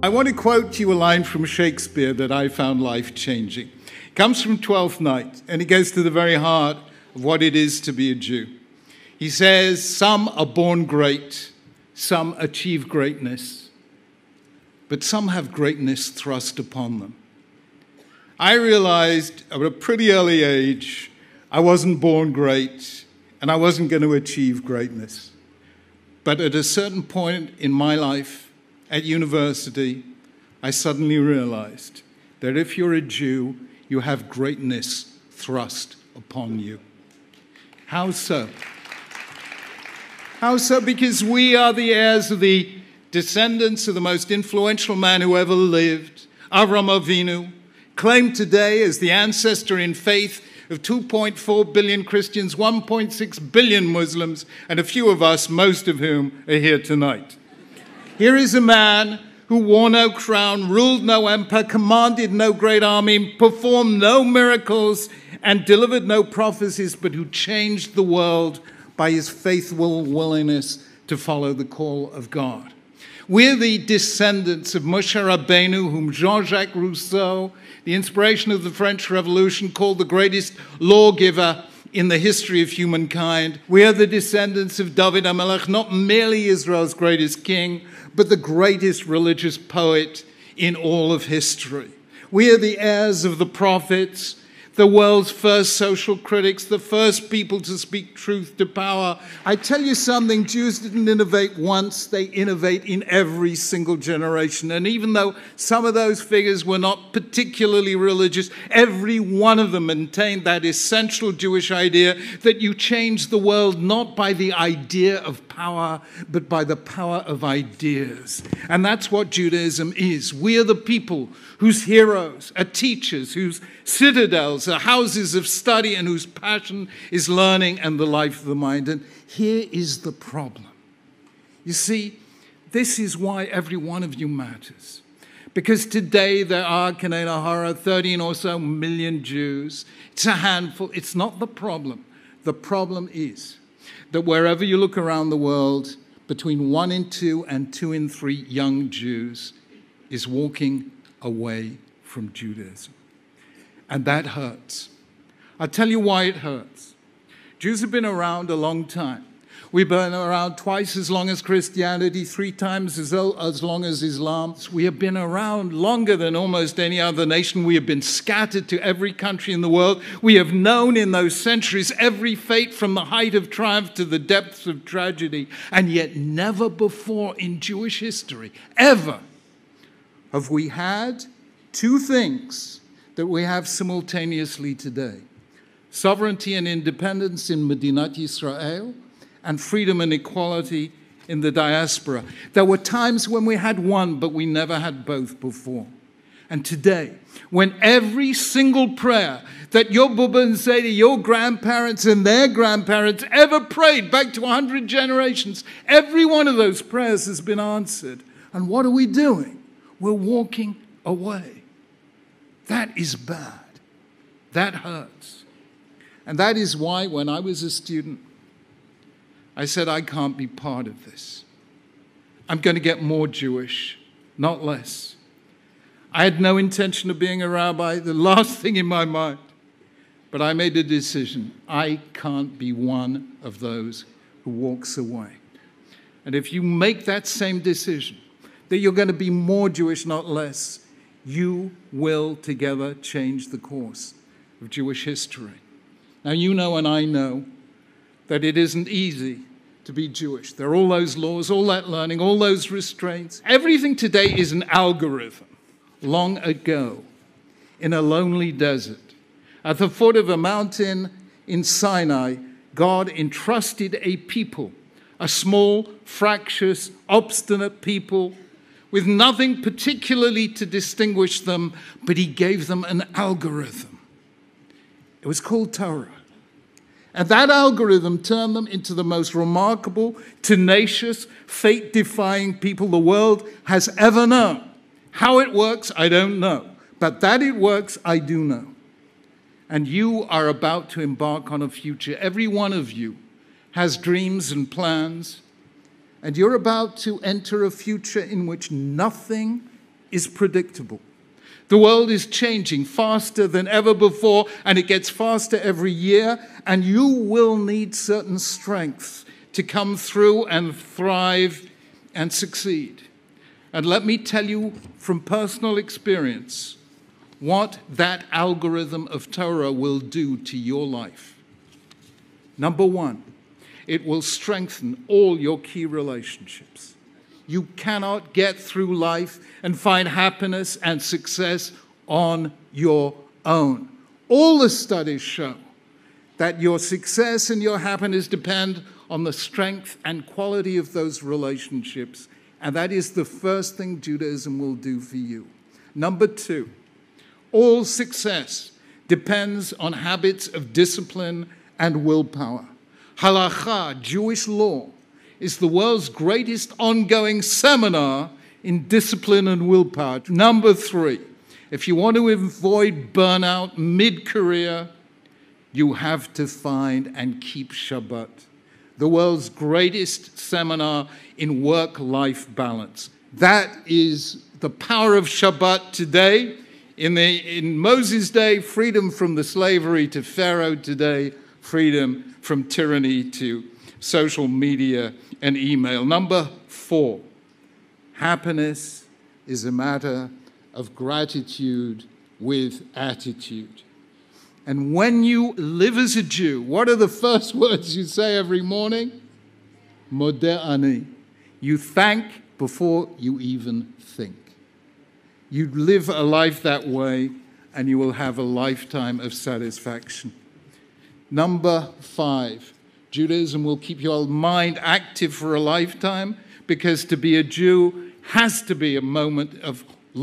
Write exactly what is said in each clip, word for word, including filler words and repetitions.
I want to quote to you a line from Shakespeare that I found life-changing. It comes from Twelfth Night, and it goes to the very heart of what it is to be a Jew. He says, some are born great, some achieve greatness, but some have greatness thrust upon them. I realized at a pretty early age, I wasn't born great, and I wasn't going to achieve greatness. But at a certain point in my life, at university, I suddenly realized that if you're a Jew, you have greatness thrust upon you. How so? How so? Because we are the heirs of the descendants of the most influential man who ever lived, Avram Avinu, claimed today as the ancestor in faith of two point four billion Christians, one point six billion Muslims, and a few of us, most of whom are here tonight. Here is a man who wore no crown, ruled no empire, commanded no great army, performed no miracles, and delivered no prophecies, but who changed the world by his faithful willingness to follow the call of God. We're the descendants of Moshe Rabbeinu, whom Jean-Jacques Rousseau, the inspiration of the French Revolution, called the greatest lawgiver in the history of humankind. We are the descendants of David HaMelech, not merely Israel's greatest king, but the greatest religious poet in all of history. We are the heirs of the prophets, the world's first social critics, the first people to speak truth to power. I tell you something, Jews didn't innovate once, they innovate in every single generation. And even though some of those figures were not particularly religious, every one of them maintained that essential Jewish idea that you change the world not by the idea of power, but by the power of ideas. And that's what Judaism is. We are the people whose heroes are teachers, whose citadels are houses of study, and whose passion is learning and the life of the mind. And here is the problem. You see, this is why every one of you matters. Because today there are, Kanei Nahara, thirteen or so million Jews. It's a handful. It's not the problem. The problem is that wherever you look around the world, between one in two and two in three young Jews is walking away from Judaism. And that hurts. I'll tell you why it hurts. Jews have been around a long time. We've been around twice as long as Christianity, three times as, as long as Islam. We have been around longer than almost any other nation. We have been scattered to every country in the world. We have known in those centuries every fate from the height of triumph to the depths of tragedy. And yet never before in Jewish history, ever, have we had two things that we have simultaneously today. Sovereignty and independence in Medinat Yisrael, and freedom and equality in the diaspora. There were times when we had one, but we never had both before. And today, when every single prayer that your Bubba and Zeta, your grandparents and their grandparents ever prayed back to one hundred generations, every one of those prayers has been answered. And what are we doing? We're walking away. That is bad. That hurts. And that is why when I was a student, I said, I can't be part of this. I'm going to get more Jewish, not less. I had no intention of being a rabbi, the last thing in my mind. But I made a decision. I can't be one of those who walks away. And if you make that same decision, that you're going to be more Jewish, not less, you will together change the course of Jewish history. Now, you know and I know that it isn't easy to be Jewish. There are all those laws, all that learning, all those restraints. Everything today is an algorithm. Long ago, in a lonely desert, at the foot of a mountain in Sinai, God entrusted a people, a small, fractious, obstinate people, with nothing particularly to distinguish them, but he gave them an algorithm. It was called Torah. And that algorithm turned them into the most remarkable, tenacious, fate-defying people the world has ever known. How it works, I don't know. But that it works, I do know. And you are about to embark on a future. Every one of you has dreams and plans. And you're about to enter a future in which nothing is predictable. The world is changing faster than ever before, and it gets faster every year, and you will need certain strengths to come through and thrive and succeed. And let me tell you from personal experience what that algorithm of Torah will do to your life. Number one, it will strengthen all your key relationships. You cannot get through life and find happiness and success on your own. All the studies show that your success and your happiness depend on the strength and quality of those relationships, and that is the first thing Judaism will do for you. Number two, all success depends on habits of discipline and willpower. Halakha, Jewish law, is the world's greatest ongoing seminar in discipline and willpower. Number three, if you want to avoid burnout mid-career, you have to find and keep Shabbat, the world's greatest seminar in work-life balance. That is the power of Shabbat today. In, the, in Moses' day, freedom from the slavery to Pharaoh. Today, freedom from tyranny to social media and email. Number four, happiness is a matter of gratitude with attitude. And when you live as a Jew, what are the first words you say every morning? Modeh ani. You thank before you even think. You live a life that way, and you will have a lifetime of satisfaction. Number five, Judaism will keep your mind active for a lifetime, because to be a Jew has to be a moment of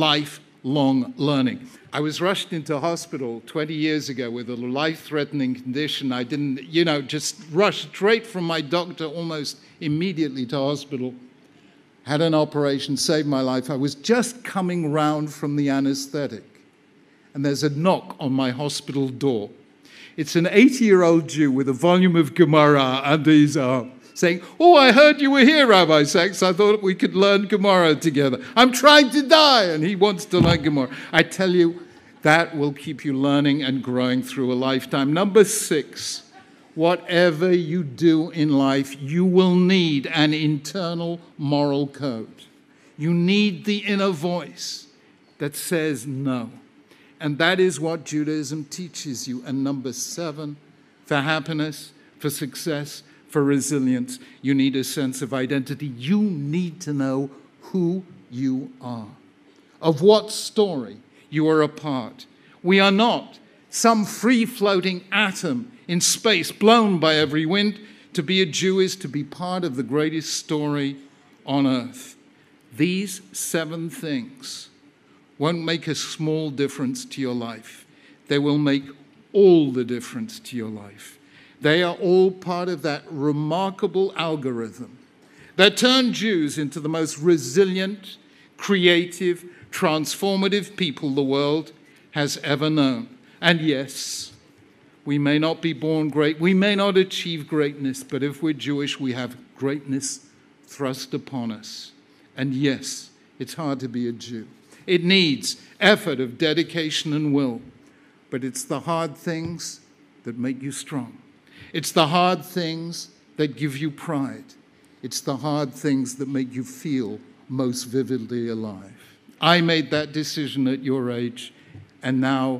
lifelong learning. I was rushed into hospital twenty years ago with a life-threatening condition. I didn't, you know, just rushed straight from my doctor almost immediately to hospital. Had an operation, saved my life. I was just coming round from the anesthetic, and there's a knock on my hospital door. It's an eighty-year-old Jew with a volume of Gemara under his arm, saying, "Oh, I heard you were here, Rabbi Sachs. I thought we could learn Gemara together. I'm trying to die," and he wants to learn Gemara. I tell you, that will keep you learning and growing through a lifetime. Number six, whatever you do in life, you will need an internal moral code. You need the inner voice that says no. And that is what Judaism teaches you. And number seven, for happiness, for success, for resilience, you need a sense of identity. You need to know who you are, of what story you are a part. We are not some free-floating atom in space blown by every wind. To be a Jew is to be part of the greatest story on earth. These seven things won't make a small difference to your life. They will make all the difference to your life. They are all part of that remarkable algorithm that turned Jews into the most resilient, creative, transformative people the world has ever known. And yes, we may not be born great, we may not achieve greatness, but if we're Jewish, we have greatness thrust upon us. And yes, it's hard to be a Jew. It needs effort of dedication and will, but it's the hard things that make you strong. It's the hard things that give you pride. It's the hard things that make you feel most vividly alive. I made that decision at your age, and now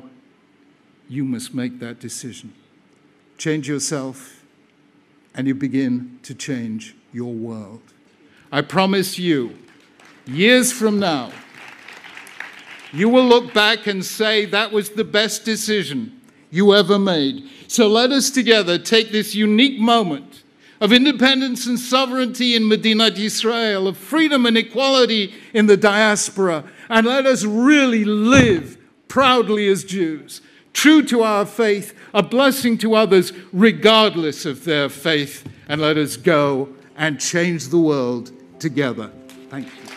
you must make that decision. Change yourself, and you begin to change your world. I promise you, years from now, you will look back and say that was the best decision you ever made. So let us together take this unique moment of independence and sovereignty in Medinat Yisrael, of freedom and equality in the diaspora, and let us really live proudly as Jews, true to our faith, a blessing to others regardless of their faith, and let us go and change the world together. Thank you.